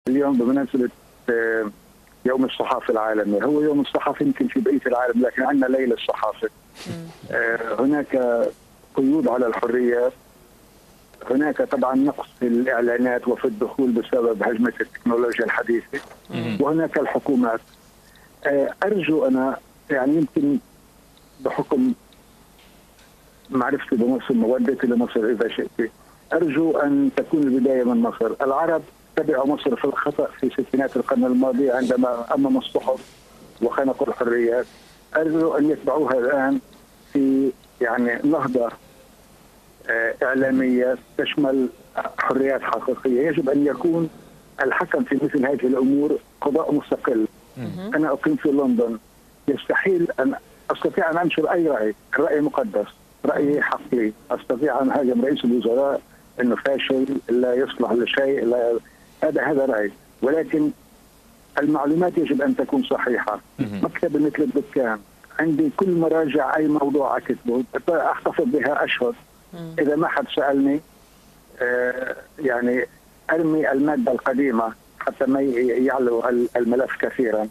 اليوم بمناسبة يوم الصحافة العالمي. هو يوم الصحافة يمكن في بقية العالم، لكن عندنا ليلة الصحافة. هناك قيود على الحريات، هناك طبعا نقص في الإعلانات وفي الدخول بسبب هجمة التكنولوجيا الحديثة، وهناك الحكومات. أرجو أنا يعني يمكن بحكم معرفتي بمصر، مودتي لمصر إذا شئت، أرجو أن تكون البداية من مصر. العرب تبعوا مصر في الخطأ في ستينات القرن الماضي عندما أمموا الصحف وخنقوا الحريات. أرجو أن يتبعوها الآن في يعني نهضة إعلامية تشمل حريات حقيقية. يجب أن يكون الحكم في مثل هذه الأمور قضاء مستقل. أنا أقيم في لندن، يستحيل أن أستطيع أن أنشر أي رأي، الرأي مقدس، رأيي حقي. أستطيع أن أهاجم رئيس الوزراء أنه فاشل، لا يصلح لشيء، لا، هذا رأي، ولكن المعلومات يجب أن تكون صحيحة. مكتبة مثل الدكان عندي كل مراجع أي موضوع أكتبه أحتفظ بها أشهر. إذا ما حد سألني يعني أرمي المادة القديمة حتى ما يعلو الملف كثيرا.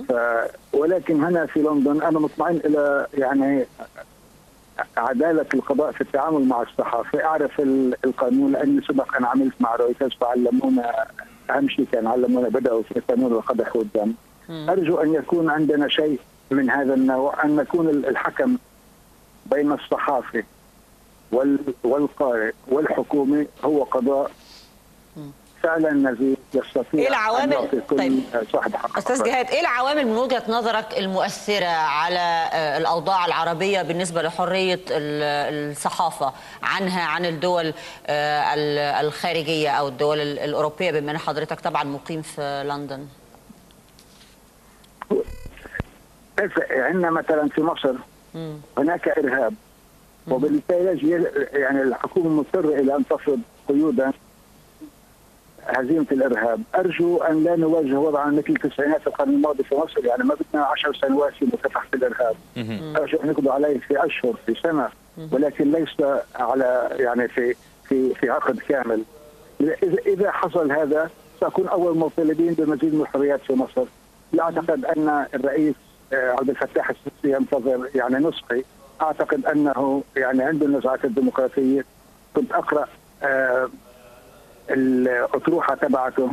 ولكن هنا في لندن أنا مطمئن إلى يعني عدالة القضاء في التعامل مع الصحافة. أعرف القانون لأني سبق أن عملت مع رويترز فعلمونا، أهم شيء كان علمونا، بدأوا في قانون القدح والدم. أرجو أن يكون عندنا شيء من هذا النوع، أن نكون الحكم بين الصحافة والقارئ والحكومة هو قضاء فعلا نزيه يستطيع إيه العوامل؟ أن يعطي كل طيب صاحب حق. أستاذ جهاد، إيه العوامل من وجهة نظرك المؤثرة على الأوضاع العربية بالنسبة لحرية الصحافة عن الدول الخارجية أو الدول الأوروبية، بما أن حضرتك طبعا مقيم في لندن؟ عندنا مثلا في مصر هناك إرهاب، وبالتالي يعني الحكومة مضطرة إلى أن تفرض قيودا هزيمة الإرهاب. أرجو أن لا نواجه وضعا مثل تسعينات القرن الماضي في مصر، يعني ما بدنا 10 سنوات في مكافحة الإرهاب. أرجو أن نقضوا عليه في أشهر، في سنة، ولكن ليس على يعني في عقد كامل. إذا حصل هذا سأكون أول مطالبين بمزيد من الحريات في مصر. لا أعتقد أن الرئيس عبد الفتاح السيسي ينتظر يعني نسخي. أعتقد أنه يعني عنده النزعات الديمقراطية. كنت أقرأ الأطروحة تبعته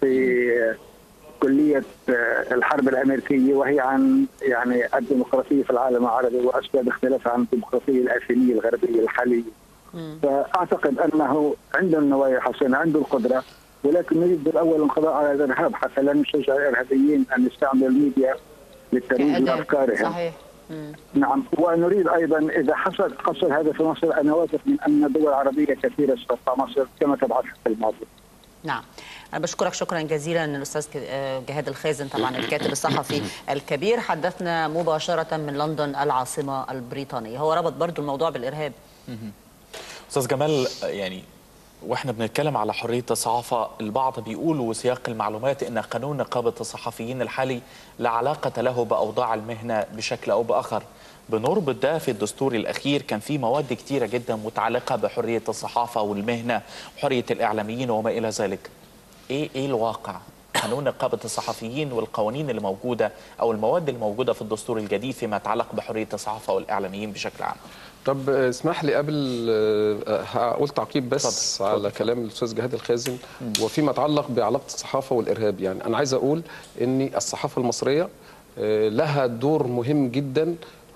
في كلية الحرب الأمريكية، وهي عن يعني الديمقراطية في العالم العربي وأسباب اختلافها عن الديمقراطية الآثينية الغربية الحالية. فأعتقد أنه عنده النوايا حسنة، عنده القدرة، ولكن نريد بالأول القضاء على الإرهاب حتى لا نشجع الإرهابيين أن يستعملوا الميديا للترويج لأفكارهم. صحيح. نعم، ونريد أيضا إذا حصل هذا في مصر، أنا واثق من أن دول عربية كثيرة ستقطع مصر كما تبعت في الماضي. نعم، أنا بشكرك شكرا جزيلا الأستاذ جهاد الخازن، طبعا الكاتب الصحفي الكبير، حدثنا مباشرة من لندن العاصمة البريطانية. هو ربط برضو الموضوع بالإرهاب. أستاذ جمال، يعني واحنا بنتكلم على حرية الصحافة، البعض بيقول وسياق المعلومات ان قانون نقابة الصحفيين الحالي لا علاقة له بأوضاع المهنة بشكل او بآخر. بنربط ده في الدستور الأخير، كان في مواد كتيرة جدا متعلقة بحرية الصحافة والمهنة وحرية الإعلاميين وما إلى ذلك. ايه الواقع؟ قانون نقابة الصحفيين والقوانين اللي موجودة او المواد اللي موجودة في الدستور الجديد فيما يتعلق بحرية الصحافة والإعلاميين بشكل عام. طب اسمح لي قبل هقول تعقيب بس فضل. على كلام الاستاذ جهاد الخازن وفيما يتعلق بعلاقه الصحافه والارهاب. يعني انا عايز اقول ان الصحافه المصريه لها دور مهم جدا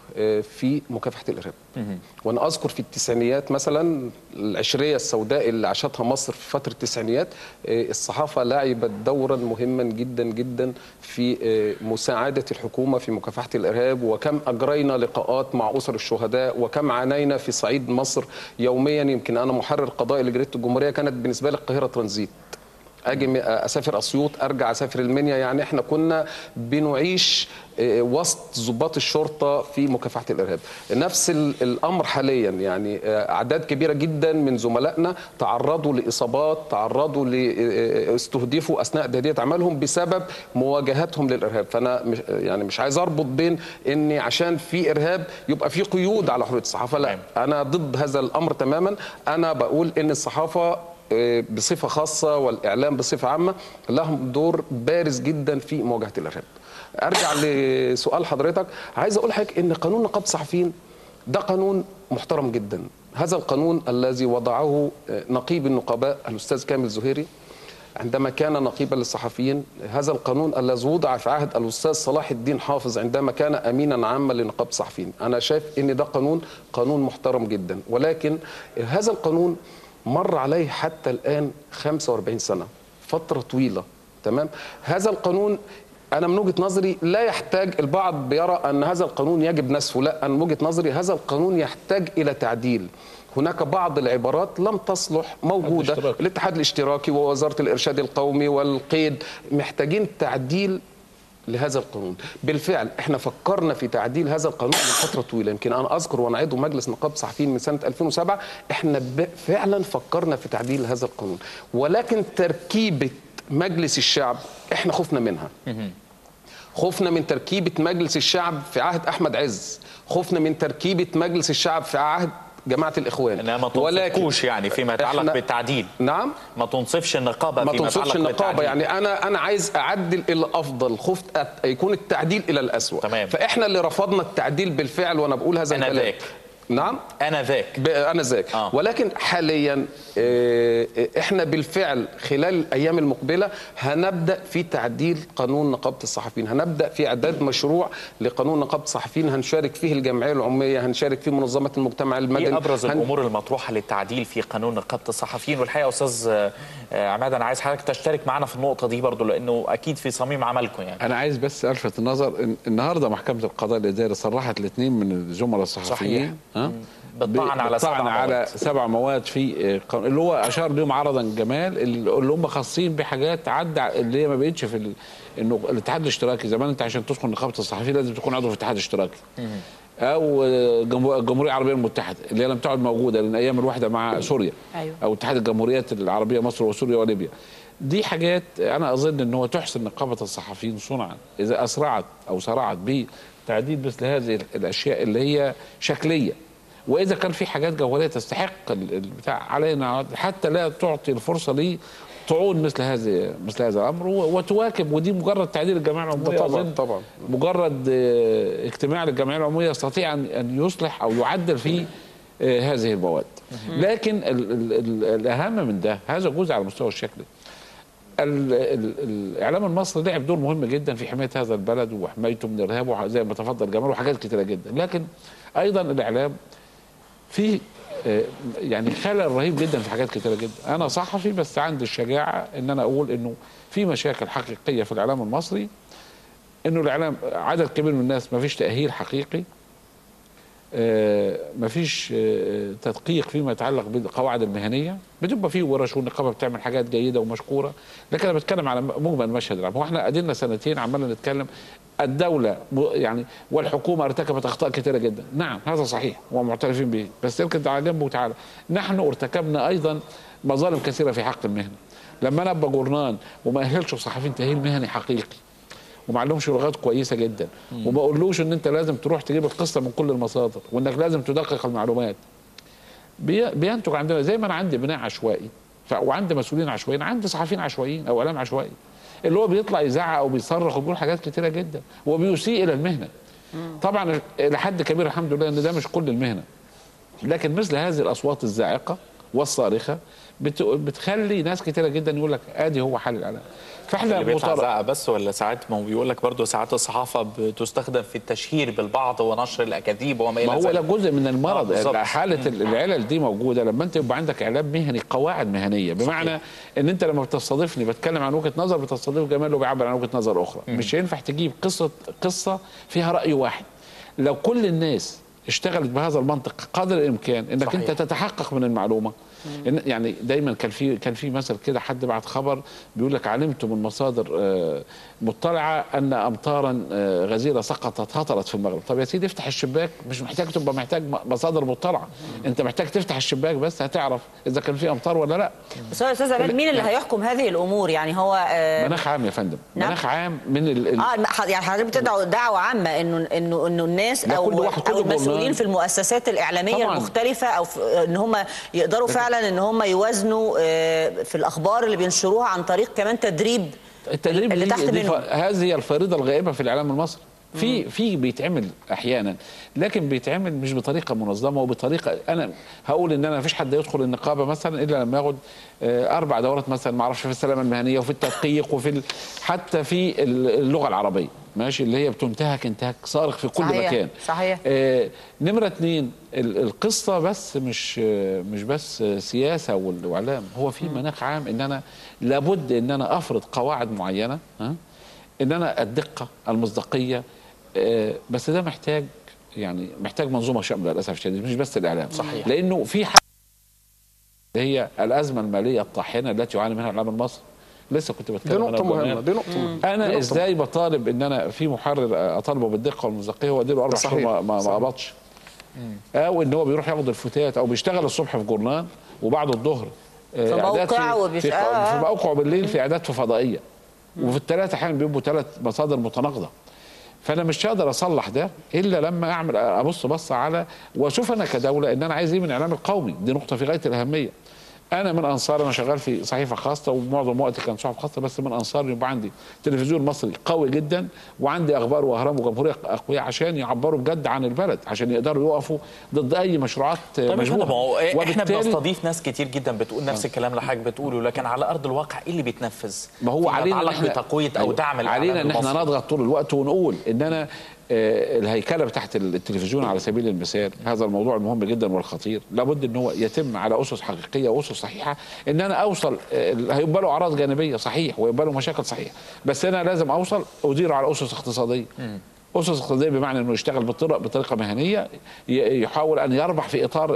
في مكافحه الارهاب. وانا اذكر في التسعينيات مثلا العشريه السوداء اللي عاشتها مصر في فتره التسعينيات، الصحافه لعبت دورا مهما جدا جدا في مساعده الحكومه في مكافحه الارهاب، وكم اجرينا لقاءات مع اسر الشهداء، وكم عانينا في صعيد مصر يوميا. يمكن انا محرر قضائي لجريده الجمهوريه، كانت بالنسبه لي القاهره ترانزيت، اجي اسافر اسيوط ارجع اسافر المنيا. يعني احنا كنا بنعيش وسط ضباط الشرطه في مكافحه الارهاب. نفس الامر حاليا، يعني اعداد كبيره جدا من زملائنا تعرضوا لاصابات، تعرضوا استهدفوا اثناء تاديه عملهم بسبب مواجهتهم للارهاب. فانا مش عايز اربط بين ان عشان في ارهاب يبقى في قيود على حريه الصحافه، لا، انا ضد هذا الامر تماما. انا بقول ان الصحافه بصفه خاصه والاعلام بصفه عامه لهم دور بارز جدا في مواجهه الارهاب. ارجع لسؤال حضرتك، عايز اقول لحضرتك ان قانون نقابه الصحفيين ده قانون محترم جدا. هذا القانون الذي وضعه نقيب النقباء الاستاذ كامل زهيري عندما كان نقيبا للصحفيين، هذا القانون الذي وضع في عهد الاستاذ صلاح الدين حافظ عندما كان امينا عاما لنقابه الصحفيين. انا شايف ان ده قانون محترم جدا، ولكن هذا القانون مر عليه حتى الان 45 سنه، فتره طويله. تمام. هذا القانون أنا من وجهة نظري لا يحتاج، البعض بيرى أن هذا القانون يجب نسفه، لا، أنا من وجهة نظري هذا القانون يحتاج إلى تعديل. هناك بعض العبارات لم تصلح موجودة، الاتحاد الاشتراكي ووزارة الإرشاد القومي والقيد محتاجين تعديل لهذا القانون. بالفعل احنا فكرنا في تعديل هذا القانون من فترة طويلة، يمكن أنا أذكر وأنا عضو مجلس نقابة الصحفيين من سنة 2007 احنا فعلا فكرنا في تعديل هذا القانون، ولكن تركيبة مجلس الشعب احنا خفنا منها. خفنا من تركيبة مجلس الشعب في عهد أحمد عز، خفنا من تركيبة مجلس الشعب في عهد جماعة الإخوان. إنها ما تنصفكوش يعني فيما يتعلق بالتعديل. نعم، ما تنصفش النقابة فيما يتعلق بالتعديل. يعني أنا عايز أعدل إلى الأفضل، خفت يكون التعديل إلى الأسوأ. تمام. فإحنا اللي رفضنا التعديل بالفعل، وأنا بقول هذا الكلام. أنا ذاك. نعم، أنا ذاك. ولكن حاليا احنا بالفعل خلال الايام المقبله هنبدا في تعديل قانون نقابه الصحفيين، هنبدا في اعداد مشروع لقانون نقابه الصحفيين هنشارك فيه الجمعيه العموميه، هنشارك فيه منظمه المجتمع المدني. ايه ابرز الامور المطروحه للتعديل في قانون نقابه الصحفيين؟ والحقيقه استاذ عماد انا عايز حضرتك تشترك معنا في النقطه دي برضو، لانه اكيد في صميم عملكم. يعني انا عايز بس الفت النظر، النهارده محكمه القضاء الاداري صرحت الاثنين من الزملاء الصحفيين بالطعن على 7 مواد في اللي هو اشار لهم عرضا جمال، اللي هم خاصين بحاجات عدى اللي هي ما بقتش في انه الاتحاد الاشتراكي. زمان انت عشان تدخل نقابه الصحفيين لازم تكون عضو في الاتحاد الاشتراكي او الجمهوريه العربيه المتحده اللي هي لم تعد موجوده من ايام الوحده مع سوريا. أيوة. او اتحاد الجمهوريات العربيه مصر وسوريا وليبيا. دي حاجات انا اظن ان هو تحسن نقابه الصحفيين صنعا اذا اسرعت او سرعت بتعديل مثل هذه الاشياء اللي هي شكليه، واذا كان في حاجات جوهريه تستحق البتاع علينا حتى لا تعطي الفرصه لطعون مثل هذا الامر وتواكب. ودي مجرد تعديل الجمعيه العموميه طبعا مجرد اجتماع للجمعيه العموميه يستطيع ان يصلح او يعدل في هذه المواد. لكن الاهم من ده، هذا جزء على المستوى الشكلي. الاعلام المصري لعب دور مهم جدا في حمايه هذا البلد وحمايته من الارهاب وزي ما تفضل جمال وحاجات كتيره جدا، لكن ايضا الاعلام في يعني خلل رهيب جدا في حاجات كتيره جدا. انا صحفي بس عندي الشجاعه ان انا اقول انه في مشاكل حقيقيه في الاعلام المصري، انه الاعلام عدد كبير من الناس ما فيش تاهيل حقيقي، ما فيش تدقيق فيما يتعلق بالقواعد المهنيه، بتبقى فيه ورش والنقابه بتعمل حاجات جيده ومشكوره، لكن انا بتكلم على مجمل مشهد العام. هو احنا قدرنا سنتين عمالنا نتكلم الدوله يعني والحكومه ارتكبت اخطاء كثيره جدا، نعم هذا صحيح ومعترفين به، بس يمكن على جنبه تعالى نحن ارتكبنا ايضا مظالم كثيره في حق المهنه. لما انا ابقى جورنان وما اهلش الصحفيين تاهيل مهني حقيقي وما علمهمش لغات كويسه جدا وما اقولوش ان انت لازم تروح تجيب القصه من كل المصادر وانك لازم تدقق المعلومات، بينتج عندنا زي ما انا عندي بناء عشوائي وعندي مسؤولين عشوائيين، عندي صحفيين عشوائيين او اعلام عشوائي اللي هو بيطلع يزعق او بيصرخ وبيقول حاجات كتيره جدا وبيسيء الى المهنه. طبعا الى حد كبير الحمد لله ان ده مش كل المهنه، لكن مثل هذه الاصوات الزاعقه والصارخه بتخلي ناس كتيره جدا يقول لك ادي هو حل الاعلام. فاحنا اللي بيطلع زعق بس، ولا ساعات ما هو بيقول لك برضه ساعات الصحافه بتستخدم في التشهير بالبعض ونشر الاكاذيب وما الى ذلك. ما هو ده جزء من المرض. حاله العلل دي موجوده لما انت يبقى عندك اعلام مهني، قواعد مهنيه، بمعنى ان انت لما بتستضيفني بتكلم عن وجهه نظر، بتستضيف جمال وبيعبر عن وجهه نظر اخرى. مش هينفع تجيب قصه فيها راي واحد. لو كل الناس اشتغلت بهذا المنطق قدر الامكان انك صحيح. انت تتحقق من المعلومه. يعني دايما كان في مثل كده، حد بعت خبر بيقول لك علمت من مصادر مطلعه ان امطارا غزيره سقطت هطلت في المغرب. طب يا سيدي افتح الشباك، مش محتاج تبقى محتاج مصادر مطلعه، انت محتاج تفتح الشباك بس هتعرف اذا كان في امطار ولا لا. بس هو يا استاذ عماد مين اللي هيحكم هذه الامور؟ يعني هو مناخ عام يا فندم. نعم؟ مناخ عام من يعني حضرتك بتدعو دعوه عامه انه الناس او المسؤولين في المؤسسات الاعلاميه طبعاً. المختلفه او ان هم يقدروا فعلا مثلا ان هم يوازنوا في الاخبار اللي بينشروها عن طريق كمان تدريب التدريب اللي تحت منهم. هذه هي الفريضه الغائبه في الاعلام المصري. في بيتعمل احيانا، لكن بيتعمل مش بطريقه منظمه وبطريقه. انا هقول ان انا مفيش حد يدخل النقابه مثلا الا لما ياخد 4 دورات مثلا، ما اعرفش، في السلامه المهنيه وفي التدقيق وفي حتى في اللغه العربيه، ماشي، اللي هي بتنتهك انتهاك صارخ في كل صحيح. مكان. صحيح. نمره 2 القصه بس مش بس سياسه واعلام، هو في مناخ عام ان انا لابد ان انا افرض قواعد معينه، ان انا الدقه المصداقيه، بس ده محتاج منظومه شامله للاسف الشديد، مش بس الاعلام. صحيح. لانه في حاجه هي الازمه الماليه الطاحنه التي يعاني منها الاعلام المصري. لسه كنت بتكلم. دي نقطه مهمه، دي نقطه مهمه. انا ازاي بطالب ان انا في محرر اطالبه بالدقه والمصداقيه واديله 4 شهور ما قبضش، او ان هو بيروح ياخد الفتات، او بيشتغل الصبح في جورنال وبعد الظهر في موقعه في موقعه بالليل في اعداد في فضائيه، وفي الثلاثه احيانا بيبقوا 3 مصادر متناقضه. فانا مش هقدر اصلح ده الا لما اعمل ابص على واشوف انا كدوله ان انا عايز ايه من الاعلام القومي. دي نقطه في غايه الاهميه. انا من انصار، انا شغال في صحيفه خاصه ومعظم وقتي كان صحف خاصه، بس من انصار يبقى عندي تلفزيون مصري قوي جدا وعندي اخبار واهرام وجمهوريه اقوياء عشان يعبروا بجد عن البلد، عشان يقدروا يقفوا ضد اي مشروعات مشبوهه. احنا بنستضيف ناس كتير جدا بتقول نفس الكلام اللي حضرتك بتقوله، لكن على ارض الواقع ايه اللي بيتنفذ؟ ما هو علينا ان احنا بتقويه او دعم الاعلام علينا ان احنا نضغط طول الوقت ونقول ان انا الهيكله بتاعت التلفزيون على سبيل المثال، هذا الموضوع المهم جدا والخطير، لابد ان هو يتم على اسس حقيقيه واسس صحيحه. ان انا اوصل، هيبقى له اعراض جانبيه صحيح ويبقى له مشاكل صحيح، بس انا لازم اوصل اديره على اسس اقتصاديه. اسس اقتصاديه بمعنى انه يشتغل بطريقه مهنيه، يحاول ان يربح في اطار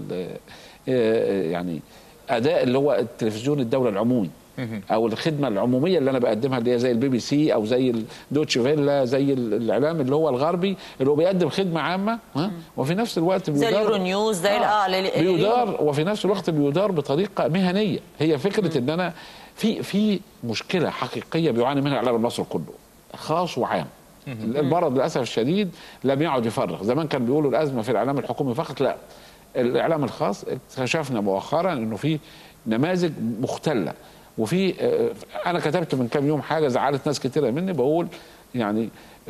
يعني اداء اللي هو التلفزيون الدوله العمومي او الخدمه العموميه اللي انا بقدمها، اللي هي زي BBC او زي الدوتش فيلا، زي الاعلام اللي هو الغربي اللي هو بيقدم خدمه عامه، وفي نفس الوقت زي اليورو نيوز، زي بيدار، وفي نفس الوقت بيدار بطريقه مهنيه. هي فكره ان انا في مشكله حقيقيه بيعاني منها الاعلام المصري كله، خاص وعام. المرض للاسف الشديد لم يعد يفرق. زمان كان بيقولوا الازمه في الاعلام الحكومي فقط، لا، الاعلام الخاص اكتشفنا مؤخرا انه في نماذج مختله. وفي انا كتبت من كام يوم حاجه زعلت ناس كتيره مني، بقول يعني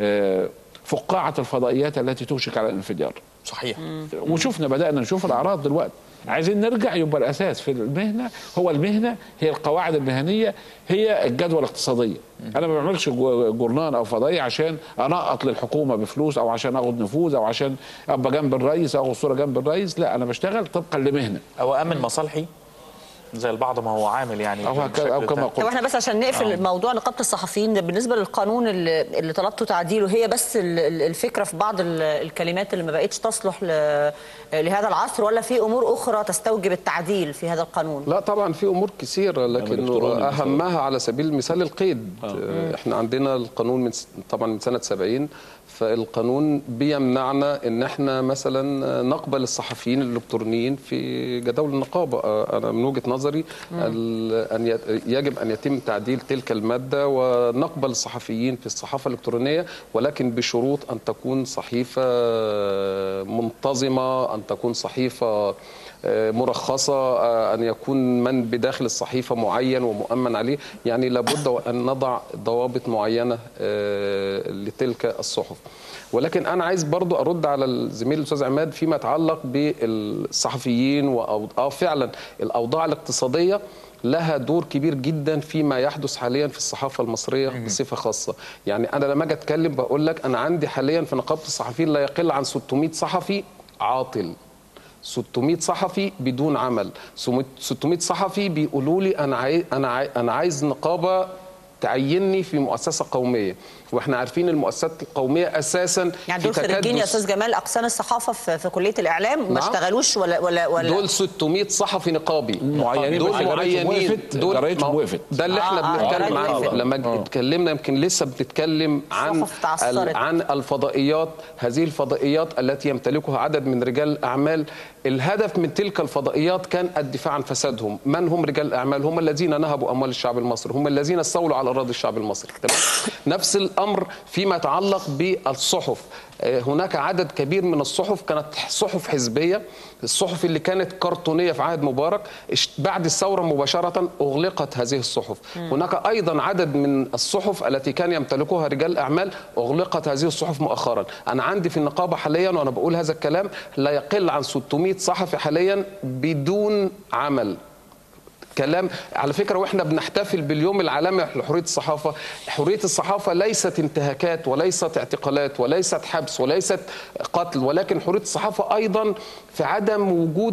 فقاعه الفضائيات التي توشك على الانفجار. صحيح. وشفنا بدانا نشوف الاعراض دلوقتي. عايزين نرجع، يبقى الاساس في المهنه هو المهنه، هي القواعد المهنيه، هي الجدوى الاقتصاديه. انا ما بعملش جورنان او فضائيه عشان انقط للحكومه بفلوس او عشان اخد نفوذ او عشان ابقى جنب الرئيس او اخد صوره جنب الرئيس. لا، انا بشتغل طبقا لمهنه او امن مصالحي زي البعض ما هو عامل يعني، او كما قلت. طب احنا بس عشان نقفل موضوع نقابه الصحفيين ده، بالنسبه للقانون اللي طلبتوا تعديله، هي بس الفكره في بعض الكلمات اللي ما بقتش تصلح لهذا العصر، ولا في امور اخرى تستوجب التعديل في هذا القانون؟ لا طبعا في امور كثيره، لكن اهمها على سبيل المثال القيد. احنا عندنا القانون طبعا من سنه 70، فالقانون بيمنعنا ان احنا مثلا نقبل الصحفيين الالكترونيين في جداول النقابه. انا من وجهه نظري يجب ان يتم تعديل تلك الماده ونقبل الصحفيين في الصحافه الالكترونيه، ولكن بشروط ان تكون صحيفه منتظمه، ان تكون صحيفه مرخصة، أن يكون من بداخل الصحيفة معين ومؤمن عليه. يعني لابد أن نضع ضوابط معينة لتلك الصحف. ولكن أنا عايز برضو أرد على الزميل الأستاذ عماد فيما يتعلق بالصحفيين فعلا الأوضاع الاقتصادية لها دور كبير جدا فيما يحدث حاليا في الصحافه المصريه بصفه خاصه. يعني انا لما اجي اتكلم بقول لك انا عندي حاليا في نقابه الصحفيين لا يقل عن 600 صحفي عاطل، 600 صحفي بدون عمل، 600 صحفي بيقولوا لي انا عايز نقابه تعيني في مؤسسه قوميه، واحنا عارفين المؤسسات القوميه اساسا يعني دول خريجين يا استاذ جمال اقسام الصحافه في كليه الاعلام، ما اشتغلوش ولا دول 600 صحفي نقابي معينين، دول معينين، دول ده اللي احنا بنتكلم عنه. لما اتكلمنا يمكن لسه بنتكلم عن الفضائيات، هذه الفضائيات التي يمتلكها عدد من رجال الاعمال الهدف من تلك الفضائيات كان الدفاع عن فسادهم. من هم رجال الأعمال؟ هم الذين نهبوا أموال الشعب المصري، هم الذين استولوا على أراضي الشعب المصري. تمام. نفس الأمر فيما يتعلق بالصحف. هناك عدد كبير من الصحف كانت صحف حزبية، الصحف اللي كانت كرتونية في عهد مبارك بعد الثورة مباشرة أغلقت هذه الصحف. هناك أيضا عدد من الصحف التي كان يمتلكها رجال أعمال أغلقت هذه الصحف مؤخرا. أنا عندي في النقابة حاليا وأنا بقول هذا الكلام لا يقل عن 600 صحفي حاليا بدون عمل. كلام على فكرة، واحنا بنحتفل باليوم العالمي لحرية الصحافة، حرية الصحافة ليست انتهاكات وليست اعتقالات وليست حبس وليست قتل، ولكن حرية الصحافة أيضا في عدم وجود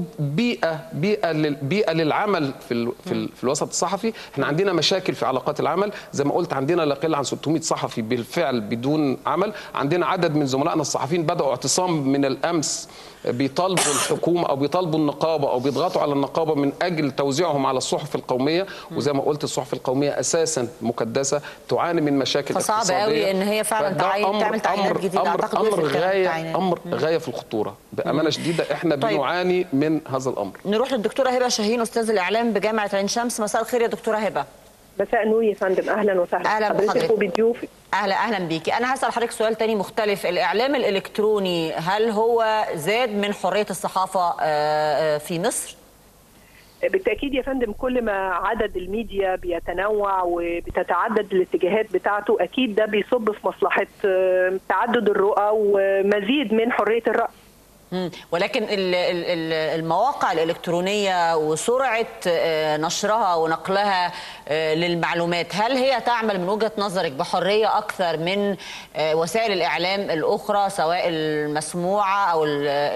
بيئة للعمل في الوسط الصحفي. احنا عندنا مشاكل في علاقات العمل، زي ما قلت عندنا لا يقل عن 600 صحفي بالفعل بدون عمل. عندنا عدد من زملائنا الصحفيين بدأوا اعتصام من الأمس بيطالبوا الحكومة أو بيطالبوا النقابة أو بيضغطوا على النقابة من أجل توزيعهم على الصحف القومية. وزي ما قلت الصحف القومية أساسا مكدسة تعاني من مشاكل اقتصادية، فصعب قوي إن هي فعلا تعمل تعيينات جديدة. أمر غاية في الخطورة بأمانة شديدة. احنا بنعاني من هذا الأمر. نروح للدكتورة هبة شاهين، أستاذ الإعلام بجامعة عين شمس. مساء الخير يا دكتورة هبة. مساء النور يا فندم، اهلا وسهلا. اهلا بحضرتك وبضيوفك. اهلا بيكي. انا هسال حضرتك سؤال تاني مختلف. الاعلام الالكتروني هل هو زاد من حريه الصحافه في مصر؟ بالتاكيد يا فندم، كل ما عدد الميديا بيتنوع وبتتعدد الاتجاهات بتاعته اكيد ده بيصب في مصلحه تعدد الرؤى ومزيد من حريه الراي. ولكن المواقع الإلكترونية وسرعة نشرها ونقلها للمعلومات، هل هي تعمل من وجهة نظرك بحرية أكثر من وسائل الإعلام الأخرى سواء المسموعة أو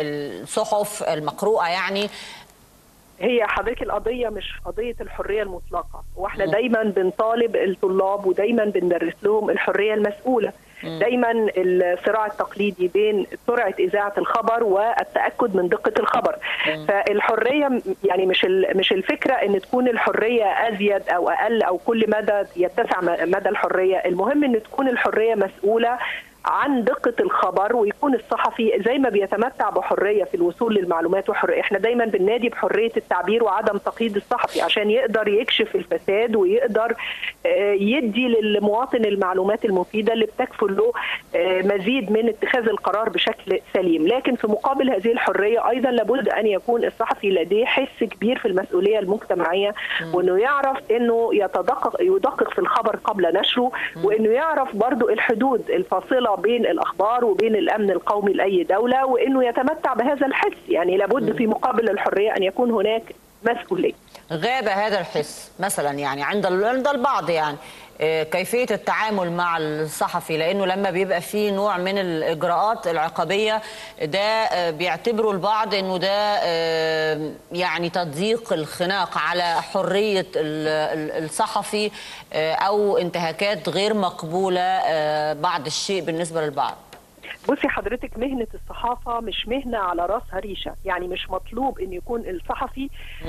الصحف المقروءة؟ يعني هي حضرتك القضية مش قضية الحرية المطلقة، واحنا دايما بنطالب الطلاب ودايما بندرس لهم الحرية المسؤولة. دايما الصراع التقليدي بين سرعه اذاعه الخبر والتاكد من دقه الخبر. فالحريه يعني مش الفكره ان تكون الحريه ازيد او اقل او كل مدى يتسع مدى الحريه، المهم ان تكون الحريه مسؤوله عن دقة الخبر، ويكون الصحفي زي ما بيتمتع بحرية في الوصول للمعلومات وحرية. احنا دايما بننادي بحرية التعبير وعدم تقييد الصحفي عشان يقدر يكشف الفساد ويقدر يدي للمواطن المعلومات المفيدة اللي بتكفل له مزيد من اتخاذ القرار بشكل سليم. لكن في مقابل هذه الحرية أيضا لابد أن يكون الصحفي لديه حس كبير في المسؤولية المجتمعية، وأنه يعرف أنه يدقق في الخبر قبل نشره، وأنه يعرف برضو الحدود الفاصلة بين الأخبار وبين الأمن القومي لأي دولة، وأنه يتمتع بهذا الحس. يعني لابد في مقابل الحرية أن يكون هناك مسؤولية. غاب هذا الحس مثلا يعني عند البعض، يعني كيفية التعامل مع الصحفي، لأنه لما بيبقى فيه نوع من الإجراءات العقابية ده بيعتبروا البعض أنه ده يعني تضييق الخناق على حرية الصحفي أو انتهاكات غير مقبولة بعض الشيء بالنسبة للبعض. بصي حضرتك، مهنة الصحافة مش مهنة على راسها ريشة، يعني مش مطلوب ان يكون الصحفي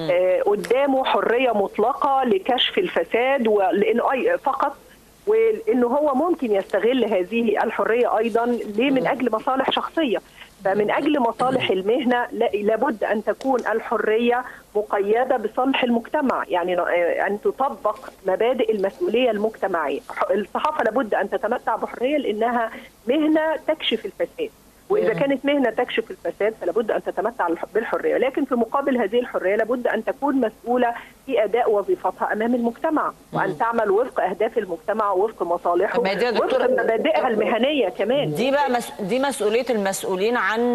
قدامه حرية مطلقة لكشف الفساد ولانه فقط، وانه هو ممكن يستغل هذه الحرية ايضا من اجل مصالح شخصية. فمن أجل مصالح المهنة لابد أن تكون الحرية مقيدة بصالح المجتمع، يعني أن تطبق مبادئ المسؤولية المجتمعية. الصحافة لابد أن تتمتع بحرية لأنها مهنة تكشف الفساد، وإذا كانت مهنة تكشف الفساد فلابد أن تتمتع بالحرية. لكن في مقابل هذه الحرية لابد أن تكون مسؤولة في أداء وظيفتها أمام المجتمع، وأن تعمل وفق أهداف المجتمع ووفق مصالحه ووفق مبادئها المهنية كمان. دي بقى دي مسؤولية المسؤولين عن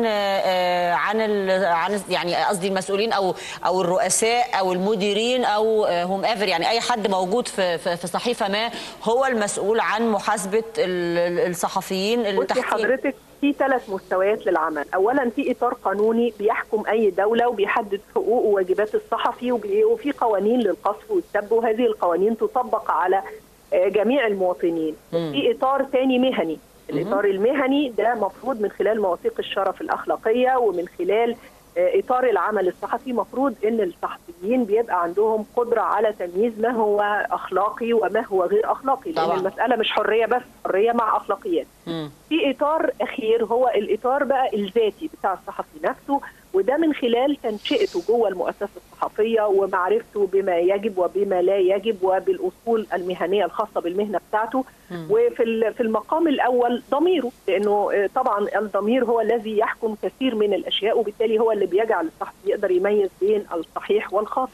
يعني قصدي المسؤولين أو الرؤساء أو المديرين أو هم ايفر، يعني أي حد موجود في صحيفة ما هو المسؤول عن محاسبة الصحفيين اللي تحتيه. حضرتك في 3 مستويات للعمل. اولا في اطار قانوني بيحكم اي دوله وبيحدد حقوق وواجبات الصحفي، وفي قوانين للقصف والسب، وهذه القوانين تطبق على جميع المواطنين. في اطار ثاني مهني. الاطار المهني ده مفروض من خلال مواثيق الشرف الاخلاقيه ومن خلال اطار العمل الصحفي مفروض ان الصحفيين بيبقى عندهم قدره على تمييز ما هو اخلاقي وما هو غير اخلاقي، لان المساله مش حريه بس، حريه مع اخلاقيات. في اطار اخير هو الاطار بقى الذاتي بتاع الصحفي نفسه، وده من خلال تنشئته جوه المؤسسه الصحفيه ومعرفته بما يجب وبما لا يجب وبالاصول المهنيه الخاصه بالمهنه بتاعته. وفي المقام الاول ضميره، لانه طبعا الضمير هو الذي يحكم كثير من الاشياء، وبالتالي هو اللي بيجعل الصحفي يقدر يميز بين الصحيح والخاطئ.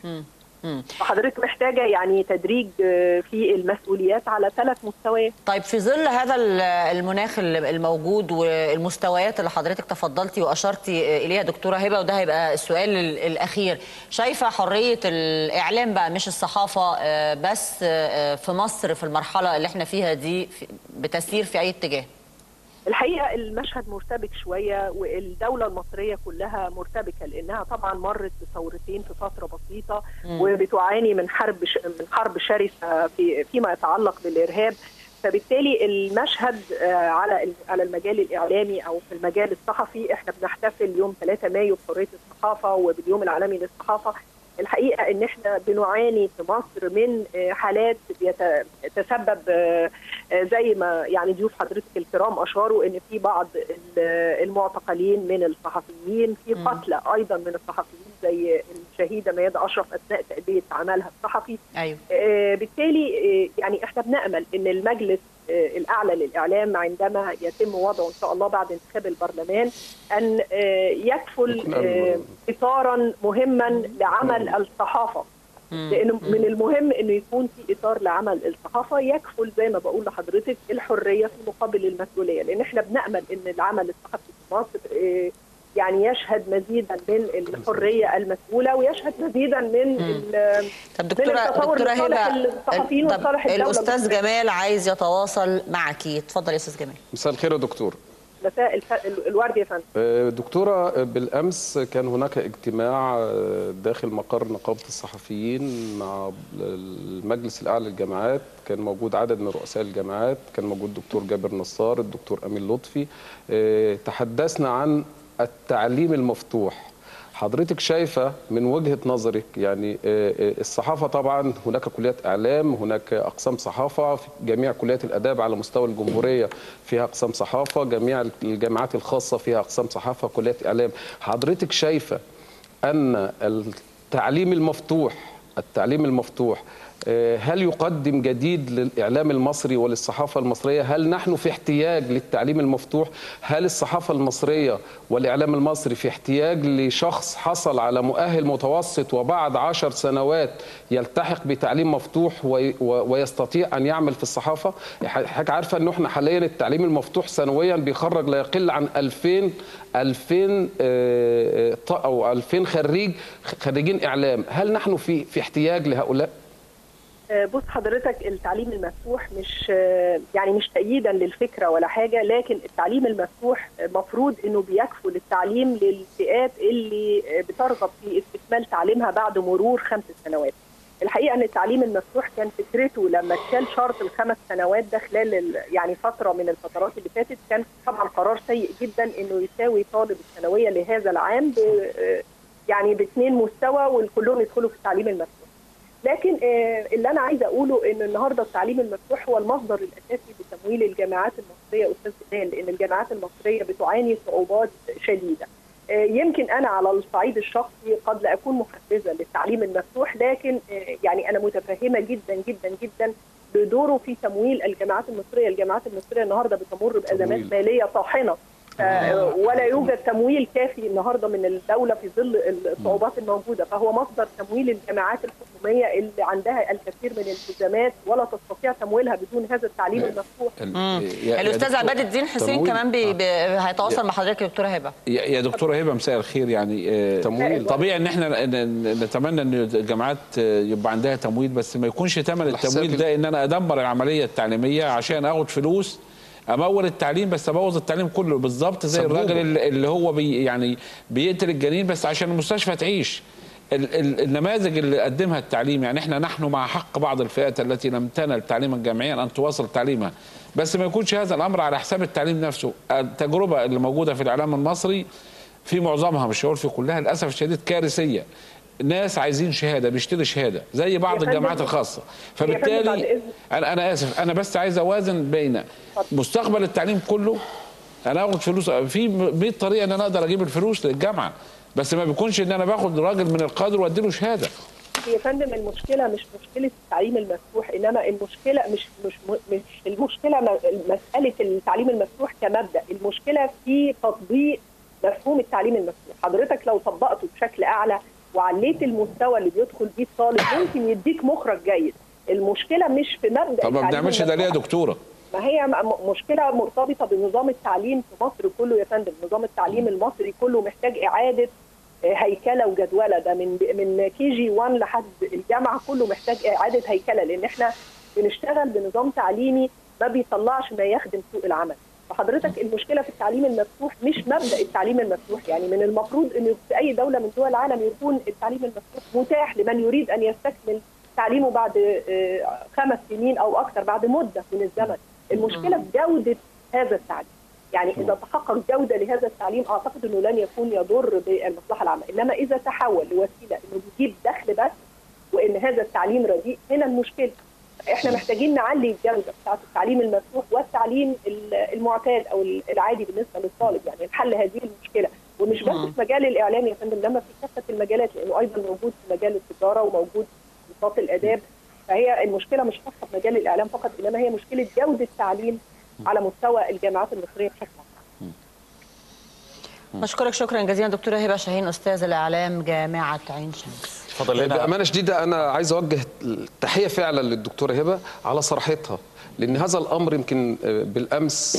فحضرتك محتاجه يعني تدريج في المسؤوليات على 3 مستويات. طيب في ظل هذا المناخ الموجود والمستويات اللي حضرتك تفضلتي واشرتي اليها دكتوره هبه، وده هيبقى السؤال الاخير، شايفه حريه الاعلام بقى مش الصحافه بس في مصر في المرحله اللي احنا فيها دي بتسير في اي اتجاه؟ الحقيقه المشهد مرتبك شويه، والدوله المصريه كلها مرتبكه، لانها طبعا مرت بثورتين في فتره بسيطه وبتعاني من حرب شرسه فيما يتعلق بالارهاب. فبالتالي المشهد على المجال الاعلامي او في المجال الصحفي، احنا بنحتفل يوم 3 مايو بحريه الصحافه وباليوم العالمي للصحافه. الحقيقه ان احنا بنعاني في مصر من حالات تسبب زي ما يعني ضيوف حضرتك الكرام اشاروا ان في بعض المعتقلين من الصحفيين، في قتلى ايضا من الصحفيين زي الشهيده ميادة اشرف اثناء تاديه عملها الصحفي. ايوه. بالتالي يعني احنا بنامل ان المجلس الاعلى للاعلام عندما يتم وضعه ان شاء الله بعد انتخاب البرلمان ان يكفل اطارا مهما لعمل الصحافه، لانه من المهم انه يكون في اطار لعمل الصحافه يكفل زي ما بقول لحضرتك الحريه في مقابل المسؤوليه، لان احنا بنامل ان العمل الصحفي في مصر يعني يشهد مزيدا من الحريه المسؤوله ويشهد مزيدا من طب دكتوره هبه، الصحفيين وصالح الدوله. الاستاذ جمال عايز يتواصل معك، اتفضل يا استاذ جمال. مساء الخير يا دكتور. مساء الورد يا فندم. دكتورة، بالأمس كان هناك اجتماع داخل مقر نقابة الصحفيين مع المجلس الأعلى للجامعات، كان موجود عدد من رؤساء الجامعات، كان موجود الدكتور جابر نصار، الدكتور أمين لطفي. تحدثنا عن التعليم المفتوح. حضرتك شايفة من وجهة نظرك يعني الصحافة، طبعا هناك كليات إعلام، هناك أقسام صحافة، في جميع كليات الآداب على مستوى الجمهورية فيها أقسام صحافة، جميع الجامعات الخاصة فيها أقسام صحافة، كليات إعلام. حضرتك شايفة أن التعليم المفتوح هل يقدم جديد للإعلام المصري وللصحافة المصرية؟ هل نحن في احتياج للتعليم المفتوح؟ هل الصحافة المصرية والإعلام المصري في احتياج لشخص حصل على مؤهل متوسط وبعد 10 سنوات يلتحق بتعليم مفتوح ويستطيع أن يعمل في الصحافة؟ حضرتك عارفة أنه احنا حاليا التعليم المفتوح سنويا بيخرج لا يقل عن 2000 خريجين إعلام. هل نحن في احتياج لهؤلاء؟ بص حضرتك، التعليم المفتوح مش تأييدا للفكرة ولا حاجة، لكن التعليم المفتوح مفروض انه بيكفل التعليم للفئات اللي بترغب في استكمال تعليمها بعد مرور 5 سنوات. الحقيقة ان التعليم المفتوح كان فكرته لما اتشال شرط ال5 سنوات ده خلال يعني فترة من الفترات اللي فاتت، كان طبعا قرار سيء جدا انه يساوي طالب الثانوية لهذا العام يعني ب2 مستوى والكلهم يدخلوا في التعليم المفتوح. لكن اللي انا عايزه اقوله ان النهارده التعليم المفتوح هو المصدر الاساسي لتمويل الجامعات المصريه استاذ جمال، لان الجامعات المصريه بتعاني صعوبات شديده. يمكن انا على الصعيد الشخصي قد لا اكون محفزه للتعليم المفتوح، لكن يعني انا متفهمه جدا جدا جدا بدوره في تمويل الجامعات المصريه. الجامعات المصريه النهارده بتمر بازمات ماليه طاحنه، ولا يوجد تمويل كافي النهارده من الدوله في ظل الصعوبات الموجوده، فهو مصدر تمويل الجامعات الحكوميه اللي عندها الكثير من الالتزامات ولا تستطيع تمويلها بدون هذا التعليم المفتوح. الاستاذ عباد الدين حسين كمان هيتواصل مع حضرتك يا دكتوره هبه. يا دكتوره هبه مساء الخير. يعني تمويل طبيعي ان احنا نتمنى ان الجامعات يبقى عندها تمويل، بس ما يكونش ثمن التمويل ده ان انا ادمر العمليه التعليميه عشان اخد فلوس امول التعليم، بس ابوظ التعليم كله. بالظبط زي الراجل اللي هو يعني بيقتل الجنين بس عشان المستشفى تعيش. النماذج اللي قدمها التعليم، يعني نحن مع حق بعض الفئات التي لم تنل تعليما جامعيا ان تواصل تعليمها، بس ما يكونش هذا الامر على حساب التعليم نفسه. التجربه اللي موجوده في الاعلام المصري في معظمها، مش هقول في كلها، للاسف الشديد كارثيه. ناس عايزين شهاده، بيشتري شهاده زي بعض الجامعات الخاصه. فبالتالي انا اسف، انا بس عايز اوازن بين مستقبل التعليم كله انا اخد فلوس في 100 طريقه ان انا اقدر اجيب الفلوس للجامعه، بس ما بيكونش ان انا باخد راجل من القادر وادي له شهاده. يا فندم المشكله مش مشكله التعليم المفتوح، انما المشكله مش المشكله مساله التعليم المفتوح كمبدا، المشكله في تطبيق مفهوم التعليم المفتوح. حضرتك لو طبقته بشكل اعلى وعليت المستوى اللي بيدخل بيه الطالب ممكن يديك مخرج جيد. المشكله مش في مبدا طب ما بنعملش ده ليه يا دكتوره؟ ما هي مشكله مرتبطه بنظام التعليم في مصر كله يا فندم. نظام التعليم المصري كله محتاج اعاده هيكله وجدوله، ده من KG1 لحد الجامعه كله محتاج اعاده هيكله، لان احنا بنشتغل بنظام تعليمي ما بيطلعش ما يخدم سوق العمل. فحضرتك المشكله في التعليم المفتوح مش مبدا التعليم المفتوح، يعني من المفروض انه في اي دوله من دول العالم يكون التعليم المفتوح متاح لمن يريد ان يستكمل تعليمه بعد 5 سنين او اكثر، بعد مده من الزمن. المشكله في جوده هذا التعليم، يعني اذا تحقق جوده لهذا التعليم اعتقد انه لن يكون يضر بالمصلحه العامه، انما اذا تحول لوسيله انه بيجيب دخل بس وان هذا التعليم رديء، هنا المشكله. احنا محتاجين نعلي الجوده بتاعت التعليم المفتوح والتعليم المعتاد او العادي بالنسبه للطالب، يعني الحل هذه المشكله، ومش بس في مجال الاعلام يا فندم، لما في كافه المجالات، لانه ايضا موجود في مجال التجاره وموجود في نطاق الاداب. فهي المشكله مش فقط في مجال الاعلام فقط، انما هي مشكله جوده التعليم على مستوى الجامعات المصريه بشكل عام. بشكرك شكرا جزيلا دكتوره هبه شاهين، استاذ الاعلام جامعه عين شمس. اتفضل لنا. بامانه شديده انا عايز اوجه التحيه فعلا للدكتوره هبه على صراحتها، لان هذا الامر يمكن بالامس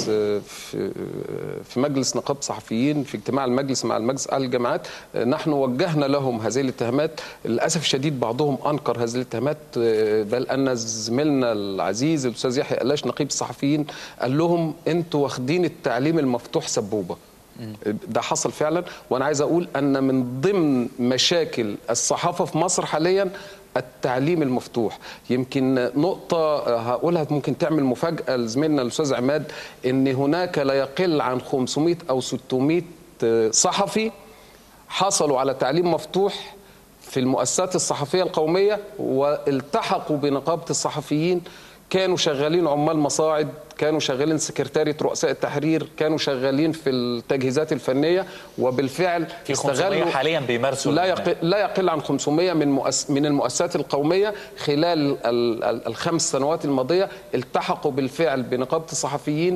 في مجلس نقابه صحفيين في اجتماع المجلس مع المجلس اعلى الجامعات نحن وجهنا لهم هذه الاتهامات. للاسف الشديد بعضهم انكر هذه الاتهامات، بل ان زميلنا العزيز الاستاذ يحيى قلاش نقيب الصحفيين قال لهم انتوا واخدين التعليم المفتوح سبوبه. ده حصل فعلا، وانا عايز اقول ان من ضمن مشاكل الصحافه في مصر حاليا التعليم المفتوح. يمكن نقطة هقولها ممكن تعمل مفاجأة لزميلنا الأستاذ عماد، إن هناك لا يقل عن 500 أو 600 صحفي حصلوا على تعليم مفتوح في المؤسسات الصحفية القومية والتحقوا بنقابة الصحفيين، كانوا شغالين عمال مصاعد، كانوا شغالين سكرتارية رؤساء التحرير، كانوا شغالين في التجهيزات الفنية، وبالفعل في 500 حاليا بيمارسوا لا يقل عن 500 من المؤسسات القومية خلال ال5 سنوات الماضية التحقوا بالفعل بنقابة الصحفيين.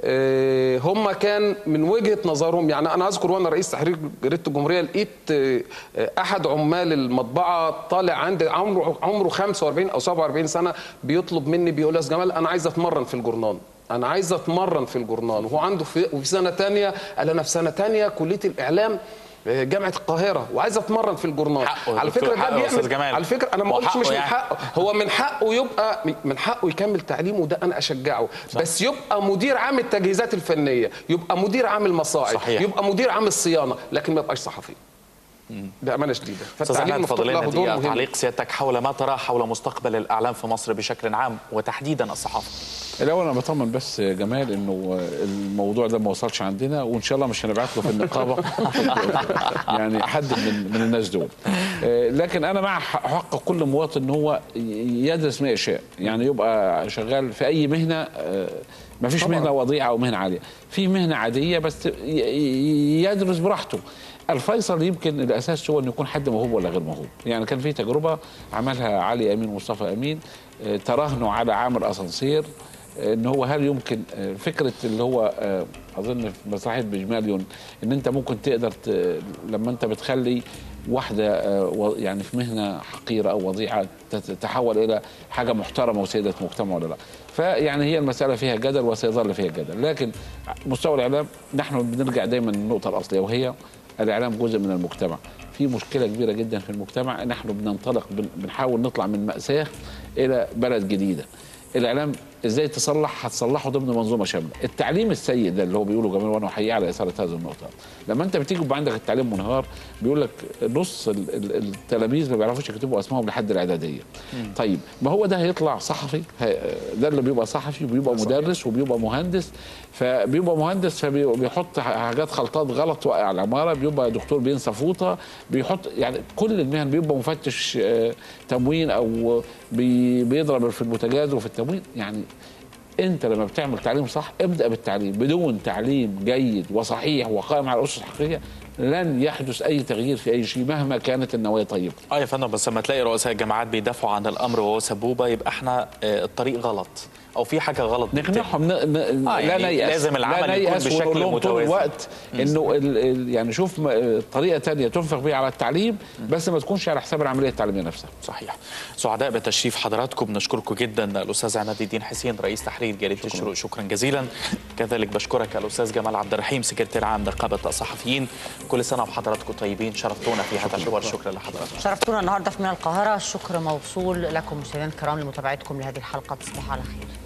هم كان من وجهة نظرهم، يعني أنا أذكر وأنا رئيس تحرير جريدة الجمهورية لقيت أحد عمال المطبعة طالع عندي عمره 45 أو 47 سنة بيطلب مني، بيقول يا أستاذ جمال أنا عايز أتمرن في الجورنال، أنا عايز أتمرن في الجورنال، وهو عنده في سنة تانية، قال أنا في سنة تانية كلية الإعلام جامعة القاهرة وعايز أتمرن في الجورنال. على فكرة ده بيعمل، على فكرة أنا ما قلتش مش من حقه، هو من حقه يبقى من حقه يكمل تعليمه، وده أنا أشجعه، بس يبقى مدير عام التجهيزات الفنية، يبقى مدير عام المصاعد، يبقى مدير عام الصيانة، لكن ما يبقاش صحفي. بأمانة شديدة. فالتعليم المفتوح له دور مهم. تعليق سيادتك حول ما ترى حول مستقبل الإعلام في مصر بشكل عام وتحديدا الصحافة. الأول أنا بطمن بس جمال إنه الموضوع ده ما وصلش عندنا، وإن شاء الله مش هنبعت له في النقابة يعني حد من الناس دول. لكن أنا مع حق كل مواطن إن هو يدرس ما يشاء، يعني يبقى شغال في أي مهنة. ما فيش مهنة وضيعة أو مهنة عالية، في مهنة عادية بس يدرس براحته. الفيصل يمكن الاساس هو انه يكون حد موهوب ولا غير موهوب. يعني كان في تجربه عملها علي امين ومصطفى امين، تراهنوا على عامل اسانسير ان هو هل يمكن فكره اللي هو اظن في مسرحيه بجماليون ان انت ممكن تقدر لما انت بتخلي واحده يعني في مهنه حقيره او وضيعه تتحول الى حاجه محترمه وسيده مجتمع ولا لا. فيعني هي المساله فيها جدل وسيظل فيها جدل، لكن مستوى الاعلام نحن بنرجع دايما للنقطه الاصليه، وهي الاعلام جزء من المجتمع. في مشكله كبيره جدا في المجتمع، نحن بننطلق بنحاول نطلع من مأساة الى بلد جديده. الاعلام ازاي تصلح؟ هتصلحه ضمن منظومه شامله. التعليم السيء ده اللي هو بيقوله جمال، وانا احييه على اثاره هذه النقطه. لما انت بتيجي يبقى عندك التعليم منهار، بيقول لك نص التلاميذ ما بيعرفوش يكتبوا اسمائهم لحد الاعداديه. طيب ما هو ده هيطلع صحفي، ده اللي بيبقى صحفي وبيبقى مدرس وبيبقى مهندس، فبيبقى مهندس فبيحط حاجات خلطات غلط توقع على العماره، بيبقى دكتور بينسى فوطه، بيحط يعني كل المهن، بيبقى مفتش تموين او بيضرب في البوتاجاز وفي التموين. يعني انت لما بتعمل تعليم صح ابدا بالتعليم. بدون تعليم جيد وصحيح وقائم على الاسس الحقيقيه لن يحدث اي تغيير في اي شيء مهما كانت النوايا طيبه. يا فندم، بس لما تلاقي رؤساء الجامعات بيدافعوا عن الامر وهو سبوبه يبقى احنا الطريق غلط او في حاجه غلط. نقنعهم لا نيأس، لازم العمل يكون بشكل متوازن طول الوقت انه يعني شوف طريقه ثانيه تنفق بيها على التعليم بس ما تكونش على حساب العمليه التعليميه نفسها. صحيح. سعداء بتشريف حضراتكم، بنشكركم جدا الاستاذ عماد الدين حسين رئيس تحرير جريده الشروق، شكرا جزيلا. كذلك بشكرك الاستاذ جمال عبد الرحيم سكرتير عام نقابه الصحفيين. كل سنه وحضراتكم طيبين، شرفتونا في هذا الحوار. شكرا لحضراتكم. شرفتونا النهارده في من القاهره. الشكر موصول لكم مشاهدينا الكرام لمتابعتكم لهذه الحلقه. تصبحوا على خير.